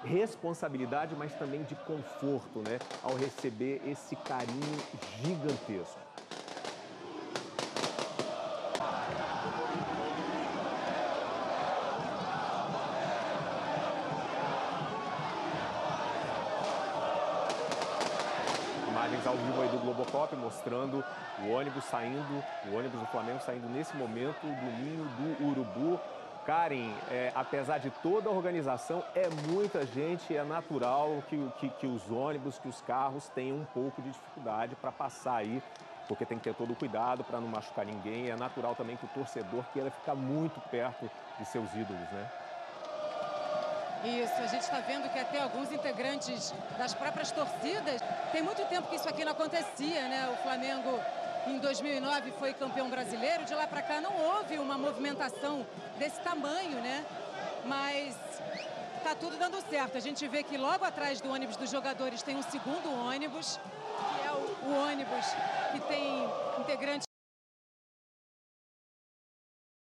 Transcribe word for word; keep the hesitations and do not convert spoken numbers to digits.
responsabilidade, mas também de conforto, né, ao receber esse carinho gigantesco. Imagens ao vivo aí do Globocop mostrando o ônibus saindo, o ônibus do Flamengo saindo nesse momento do ninho do Urubu. Karen, é, apesar de toda a organização, é muita gente, é natural que, que, que os ônibus, que os carros tenham um pouco de dificuldade para passar aí, porque tem que ter todo o cuidado para não machucar ninguém. É natural também que o torcedor queira ficar muito perto de seus ídolos, né? Isso, a gente está vendo que até alguns integrantes das próprias torcidas, tem muito tempo que isso aqui não acontecia, né? O Flamengo, em dois mil e nove, foi campeão brasileiro, de lá para cá não houve uma movimentação desse tamanho, né? Mas tá tudo dando certo. A gente vê que logo atrás do ônibus dos jogadores tem um segundo ônibus, que é o, o ônibus que tem integrantes